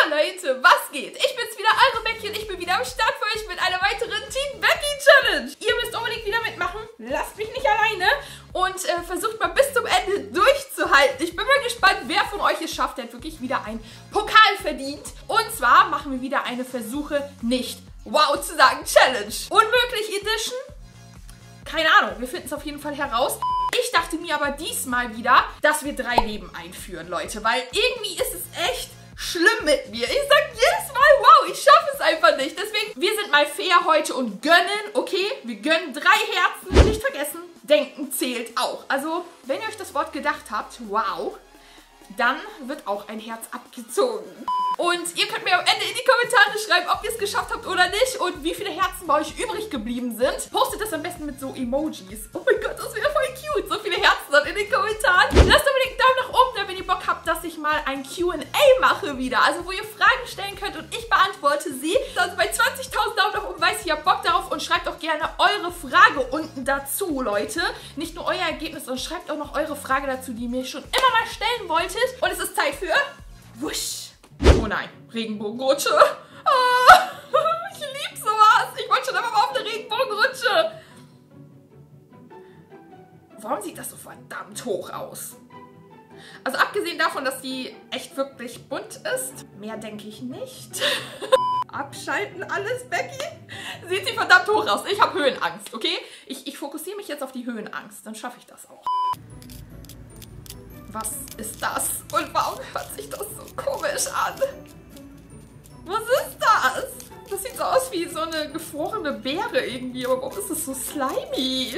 Leute, was geht? Ich bin's wieder, eure Becky, und ich bin wieder am Start für euch mit einer weiteren Team Becky Challenge. Ihr müsst unbedingt wieder mitmachen, lasst mich nicht alleine und versucht mal bis zum Ende durchzuhalten. Ich bin mal gespannt, wer von euch es schafft, der hat wirklich wieder einen Pokal verdient. Und zwar machen wir wieder eine Versuche nicht wow zu sagen Challenge. Unmöglich Edition? Keine Ahnung, wir finden es auf jeden Fall heraus. Ich dachte mir aber diesmal wieder, dass wir 3 Leben einführen, Leute, weil irgendwie ist es echt schlimm mit mir. Ich sag jedes Mal, wow, ich schaffe es einfach nicht. Deswegen, wir sind mal fair heute und gönnen, okay? Wir gönnen 3 Herzen. Nicht vergessen, denken zählt auch. Also, wenn ihr euch das Wort gedacht habt, wow, dann wird auch ein Herz abgezogen. Und ihr könnt mir am Ende in die Kommentare schreiben, ob ihr es geschafft habt oder nicht und wie viele Herzen bei euch übrig geblieben sind. Postet das am besten mit so Emojis. Oh mein Gott, das wäre voll cute. So viele Herzen dann in den Kommentaren. Lasst unbedingt einen Daumen nach oben da, wenn ihr Bock habt, dass ich mal ein Q&A mache wieder. Also wo ihr Fragen stellen könnt und ich beantworte sie. Also bei 20.000 Daumen nach oben weiß ich, ihr habt Bock darauf und schreibt auch gerne eure Frage unten dazu, Leute. Nicht nur euer Ergebnis, sondern schreibt auch noch eure Frage dazu, die ihr mir schon immer mal stellen wolltet. Und es ist Zeit für Wusch. Oh nein, Regenbogenrutsche. Oh, ich liebe sowas. Ich wollte schon immer mal auf eine Regenbogenrutsche. Warum sieht das so verdammt hoch aus? Also abgesehen davon, dass die echt wirklich bunt ist, mehr denke ich nicht. Abschalten alles, Becky. Sieht sie verdammt hoch aus. Ich habe Höhenangst, okay? Ich fokussiere mich jetzt auf die Höhenangst. Dann schaffe ich das auch. Was ist das? Und warum hört sich das so komisch an? Was ist das? Das sieht so aus wie so eine gefrorene Beere irgendwie. Aber warum ist es so slimy?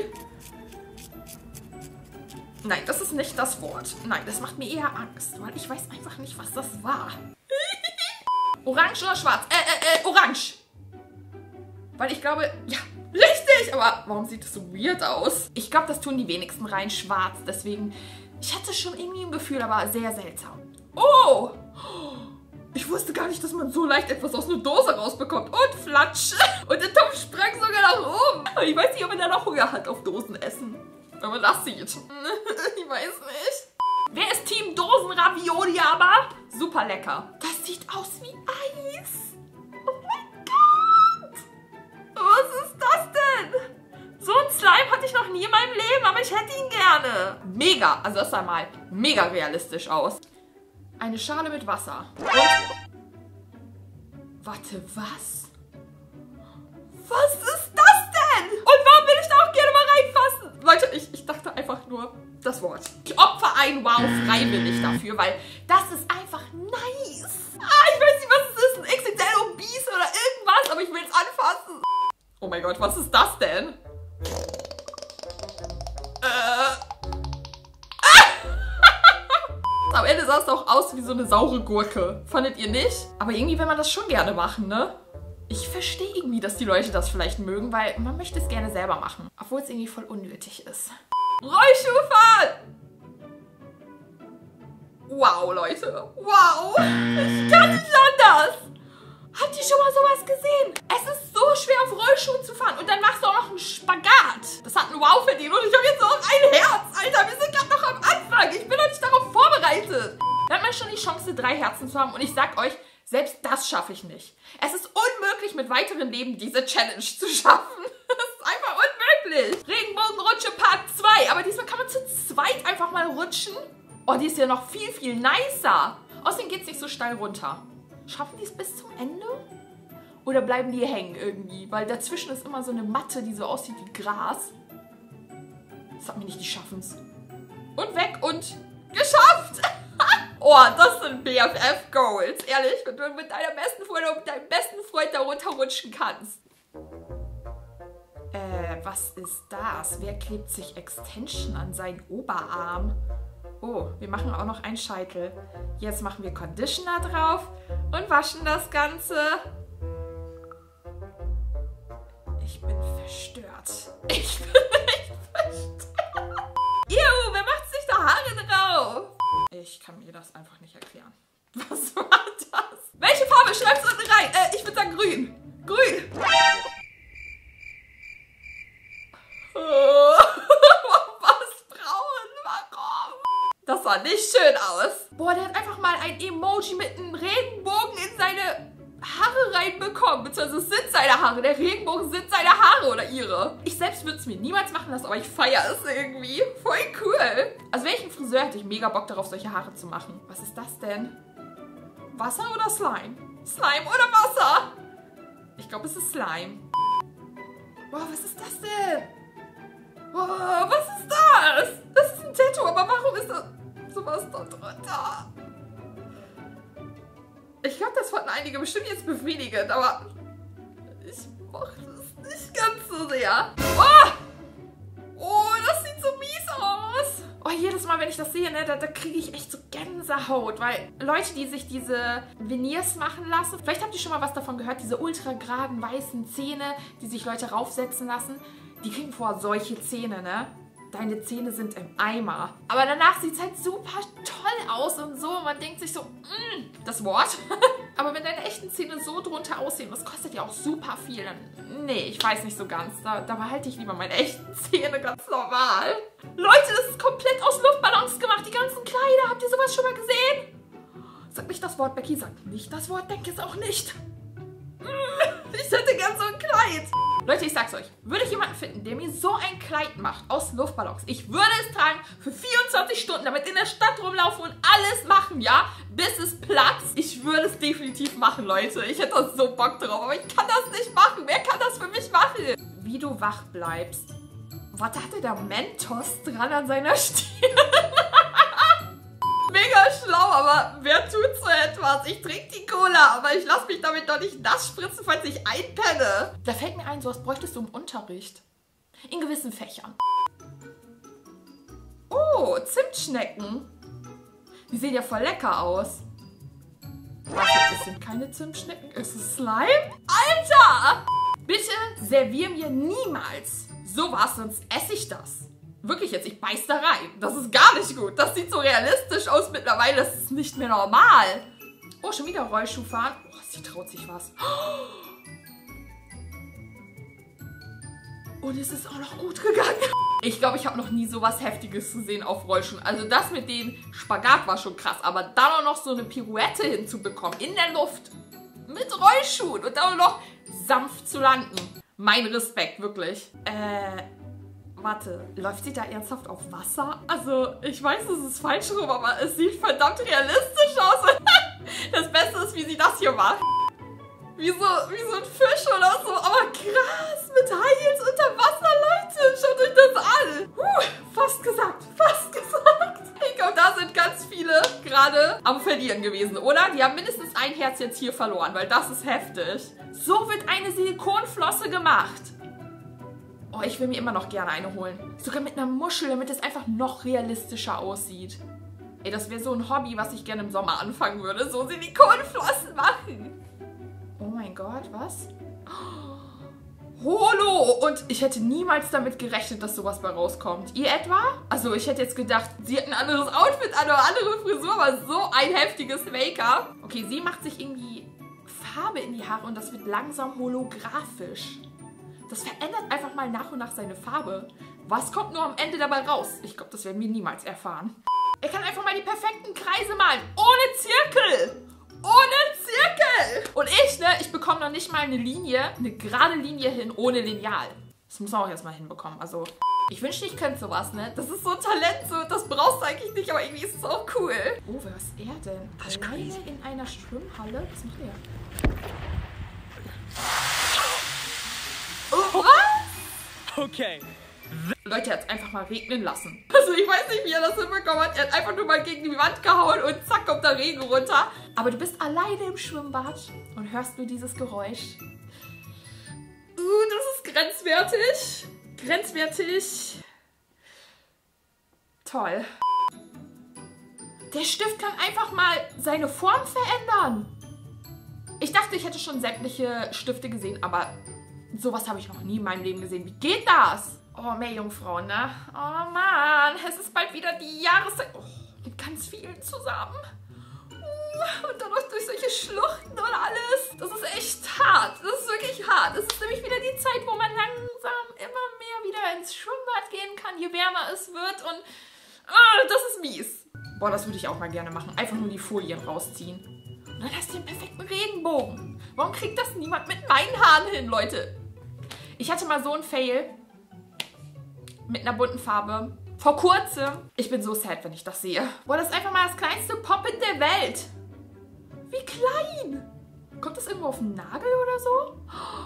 Nein, das ist nicht das Wort. Nein, das macht mir eher Angst, weil ich weiß einfach nicht, was das war. Orange oder schwarz? Orange. Weil ich glaube, ja, richtig. Aber warum sieht das so weird aus? Ich glaube, das tun die wenigsten rein schwarz. Deswegen... Ich hatte schon irgendwie ein Gefühl, aber sehr seltsam. Oh! Ich wusste gar nicht, dass man so leicht etwas aus einer Dose rausbekommt. Und flatsch! Und der Topf sprang sogar nach oben. Ich weiß nicht, ob man da noch Hunger hat auf Dosenessen. Wenn man das sieht. Ich weiß nicht. Wer ist Team Dosenravioli aber? Super lecker. Das sieht aus wie Eis. Oh mein Gott! Was ist das denn? So ein Slime hatte ich noch nie in meinem Leben, aber ich hätte ihn gerne. Mega, also das sah mal mega realistisch aus. Eine Schale mit Wasser. Und warte, was? Was ist das denn? Und warum will ich da auch gerne mal reinfassen? Leute, ich dachte einfach nur das Wort. Ich opfer ein Wow freiwillig dafür, weil das ist einfach nice. Ich weiß nicht, was es ist. Ein XXL Obese oder irgendwas, aber ich will es anfassen. Oh mein Gott, was ist das denn? Am Ende sah es auch aus wie so eine saure Gurke. Fandet ihr nicht? Aber irgendwie will man das schon gerne machen, ne? Ich verstehe irgendwie, dass die Leute das vielleicht mögen, weil man möchte es gerne selber machen. Obwohl es irgendwie voll unnötig ist. Rollschuhfahren! Wow, Leute. Wow. Ich kann nicht anders. Habt ihr schon mal sowas gesehen? Es ist so schwer, auf Rollschuhen zu fahren. Und dann machst du auch noch einen Spagat. Das hat ein Wow verdient. Und ich habe jetzt noch ein Herz. Alter, wir sind gerade noch am Anfang. Ich bin noch nicht darauf vorbereitet. Da hat man schon die Chance, 3 Herzen zu haben. Und ich sag euch, selbst das schaffe ich nicht. Es ist unmöglich, mit weiteren Leben diese Challenge zu schaffen. Das ist einfach unmöglich. Regenbogenrutsche Part 2. Aber diesmal kann man zu zweit einfach mal rutschen. Oh, die ist ja noch viel, viel nicer. Außerdem geht es nicht so steil runter. Schaffen die es bis zum Ende? Oder bleiben die hängen irgendwie? Weil dazwischen ist immer so eine Matte, die so aussieht wie Gras. Sag mir nicht, die schaffen es. Und weg und geschafft! Oh, das sind BFF Goals. Ehrlich, wenn du mit deiner besten Freundin und deinem besten Freund da runterrutschen kannst. Was ist das? Wer klebt sich Extension an seinen Oberarm? Oh, wir machen auch noch einen Scheitel. Jetzt machen wir Conditioner drauf und waschen das Ganze. Ich bin verstört. Ich bin echt verstört. Ew, wer macht sich da Haare drauf? Ich kann mir das einfach nicht erklären. Was war das? Welche Farbe? Schreib's unten rein. Ich würde sagen grün. Grün. Das sah nicht schön aus. Boah, der hat einfach mal ein Emoji mit einem Regenbogen in seinem bekommen. Beziehungsweise es sind seine Haare. Der Regenbogen sind seine Haare oder ihre. Ich selbst würde es mir niemals machen lassen, aber ich feiere es irgendwie. Voll cool. Also welchen Friseur hätte ich mega Bock darauf, solche Haare zu machen. Was ist das denn? Wasser oder Slime? Slime oder Wasser? Ich glaube, es ist Slime. Boah, was ist das denn? Boah, was ist das? Das ist ein Tattoo, aber warum ist da sowas da drunter? Ich glaube, das fanden einige bestimmt jetzt befriedigend, aber ich mochte es nicht ganz so sehr. Oh! Oh, das sieht so mies aus. Oh, jedes Mal, wenn ich das sehe, ne, da kriege ich echt so Gänsehaut, weil Leute, die sich diese Veneers machen lassen, vielleicht habt ihr schon mal was davon gehört, diese ultra geraden weißen Zähne, die sich Leute raufsetzen lassen, die kriegen vorher solche Zähne, ne? Deine Zähne sind im Eimer. Aber danach sieht es halt super toll aus und so. Man denkt sich so, das Wort. Aber wenn deine echten Zähne so drunter aussehen, das kostet ja auch super viel, dann, nee, ich weiß nicht so ganz. Da behalte ich lieber meine echten Zähne ganz normal. Leute, das ist komplett aus Luftballons gemacht, die ganzen Kleider. Habt ihr sowas schon mal gesehen? Sag nicht das Wort, Becky, sag nicht das Wort, denk es auch nicht. Ich hätte gern so ein Kleid. Leute, ich sag's euch, würde ich jemanden finden, der mir so ein Kleid macht aus Luftballons, ich würde es tragen für 24 Stunden, damit in der Stadt rumlaufen und alles machen, ja, bis es platzt. Ich würde es definitiv machen, Leute. Ich hätte da so Bock drauf, aber ich kann das nicht machen. Wer kann das für mich machen? Wie du wach bleibst. Was hatte der Mentos dran an seiner Stirn? Mega schlau, aber wer tut so etwas? Ich trinke die Cola, aber ich lasse mich damit doch nicht nass spritzen, falls ich einpenne. Da fällt mir ein, sowas bräuchtest du im Unterricht. In gewissen Fächern. Oh, Zimtschnecken. Die sehen ja voll lecker aus. Warte, es sind keine Zimtschnecken. Ist es Slime? Alter! Bitte servier mir niemals sowas, sonst esse ich das. Wirklich jetzt, ich beiß da rein. Das ist gar nicht gut. Das sieht so realistisch aus mittlerweile. Das ist nicht mehr normal. Oh, schon wieder Rollschuh fahren. Oh, sie traut sich was. Und es ist auch noch gut gegangen. Ich glaube, ich habe noch nie sowas Heftiges gesehen auf Rollschuhen. Also das mit dem Spagat war schon krass. Aber dann auch noch so eine Pirouette hinzubekommen. In der Luft. Mit Rollschuhen. Und dann auch noch sanft zu landen. Mein Respekt, wirklich. Warte, läuft sie da ernsthaft auf Wasser? Also, ich weiß, es ist falsch rum, aber es sieht verdammt realistisch aus. Das Beste ist, wie sie das hier macht. Wie so ein Fisch oder so. Aber krass, mit High Heels unter Wasser, Leute. Schaut euch das an. Fast gesagt, fast gesagt. Ich glaube, da sind ganz viele gerade am Verlieren gewesen, oder? Die haben mindestens ein Herz jetzt hier verloren, weil das ist heftig. So wird eine Silikonflosse gemacht. Oh, ich will mir immer noch gerne eine holen. Sogar mit einer Muschel, damit es einfach noch realistischer aussieht. Ey, das wäre so ein Hobby, was ich gerne im Sommer anfangen würde. So Silikonflossen machen. Oh mein Gott, was? Holo! Und ich hätte niemals damit gerechnet, dass sowas bei rauskommt. Ihr etwa? Also ich hätte jetzt gedacht, sie hat ein anderes Outfit an oder andere Frisur, aber so ein heftiges Make-up. Okay, sie macht sich irgendwie Farbe in die Haare und das wird langsam holographisch. Das verändert einfach mal nach und nach seine Farbe. Was kommt nur am Ende dabei raus? Ich glaube, das werden wir niemals erfahren. Er kann einfach mal die perfekten Kreise malen. Ohne Zirkel. Ohne Zirkel. Und ich, ne, ich bekomme noch nicht mal eine Linie, eine gerade Linie hin ohne Lineal. Das muss man auch erstmal hinbekommen. Also, ich wünschte, ich könnte sowas, ne? Das ist so ein Talent, so, das brauchst du eigentlich nicht, aber irgendwie ist es auch cool. Oh, wer ist er denn? Alleine in einer Schwimmhalle? Was macht er? Oh, was? Okay. Leute, er hat es einfach mal regnen lassen. Also ich weiß nicht, wie er das hinbekommen hat. Er hat einfach nur mal gegen die Wand gehauen und zack, kommt der Regen runter. Aber du bist alleine im Schwimmbad und hörst nur dieses Geräusch. Das ist grenzwertig. Grenzwertig. Toll. Der Stift kann einfach mal seine Form verändern. Ich dachte, ich hätte schon sämtliche Stifte gesehen, aber sowas habe ich noch nie in meinem Leben gesehen. Wie geht das? Oh, Meerjungfrauen, ne? Oh Mann, es ist bald wieder die Jahreszeit. Oh, mit ganz vielen zusammen. Und dann noch durch solche Schluchten und alles. Das ist echt hart. Das ist wirklich hart. Es ist nämlich wieder die Zeit, wo man langsam immer mehr wieder ins Schwimmbad gehen kann, je wärmer es wird. Und das ist mies. Boah, das würde ich auch mal gerne machen. Einfach nur die Folien rausziehen. Und dann hast du den perfekten Regenbogen. Warum kriegt das niemand mit meinen Haaren hin, Leute? Ich hatte mal so einen Fail mit einer bunten Farbe. Vor kurzem. Ich bin so sad, wenn ich das sehe. Boah, das ist einfach mal das kleinste Pop-in der Welt. Wie klein. Kommt das irgendwo auf den Nagel oder so?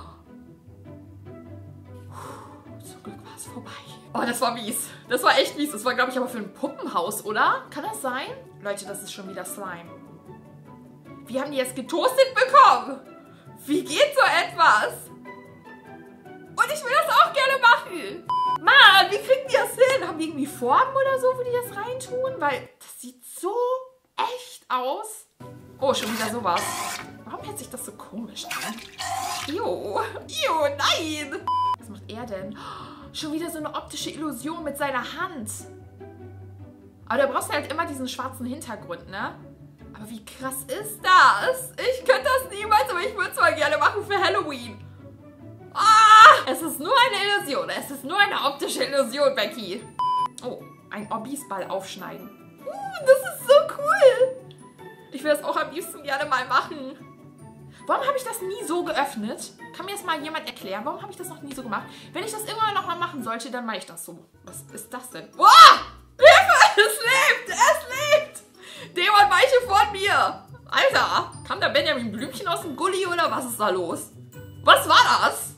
Zum Glück war es vorbei. Oh, das war mies. Das war echt mies. Das war, glaube ich, aber für ein Puppenhaus, oder? Kann das sein? Leute, das ist schon wieder Slime. Wie haben die jetzt getoastet bekommen? Wie geht so etwas? Und ich will das auch gerne machen. Mann, wie kriegen die das hin? Haben die irgendwie Formen oder so, wo die das reintun? Weil das sieht so echt aus. Oh, schon wieder sowas. Warum hört sich das so komisch an? Jo, nein. Was macht er denn? Schon wieder so eine optische Illusion mit seiner Hand. Aber da brauchst du halt immer diesen schwarzen Hintergrund, ne? Aber wie krass ist das? Ich könnte das niemals, aber ich würde es mal gerne machen für Halloween. Ah! Es ist nur eine Illusion. Es ist nur eine optische Illusion, Becky. Oh, ein Orbisball aufschneiden. Das ist so cool. Ich will das auch am liebsten gerne mal machen. Warum habe ich das nie so geöffnet? Kann mir das mal jemand erklären? Warum habe ich das noch nie so gemacht? Wenn ich das irgendwann noch mal machen sollte, dann mache ich das so. Was ist das denn? Wow! Hilfe! Es lebt! Es lebt! Dämon, weiche von mir! Alter! Kam da Benjamin Blümchen aus dem Gully oder was ist da los? Was war das?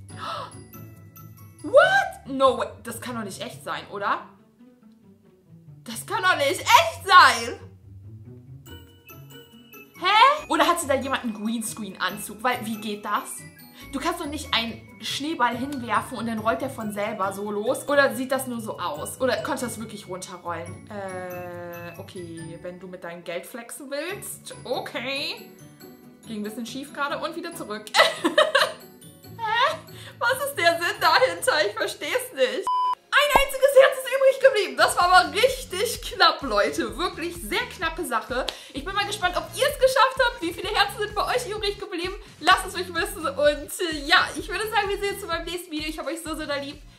What? No way. Das kann doch nicht echt sein, oder? Das kann doch nicht echt sein! Hä? Oder hat sie da jemand einen Greenscreen-Anzug? Weil, wie geht das? Du kannst doch nicht einen Schneeball hinwerfen und dann rollt der von selber so los. Oder sieht das nur so aus? Oder konntest du das wirklich runterrollen? Okay, wenn du mit deinem Geld flexen willst. Okay. Ging ein bisschen schief gerade und wieder zurück. Hä? Was ist der Sinn dahinter? Ich verstehe es nicht. Ein einziges Herz ist übrig geblieben. Das war aber richtig knapp, Leute. Wirklich sehr knappe Sache. Ich bin mal gespannt, ob ihr es geschafft habt. Wie viele Herzen sind bei euch übrig geblieben? Lasst es mich wissen. Und ja, ich würde sagen, wir sehen uns beim nächsten Video. Ich habe euch so, so da lieb.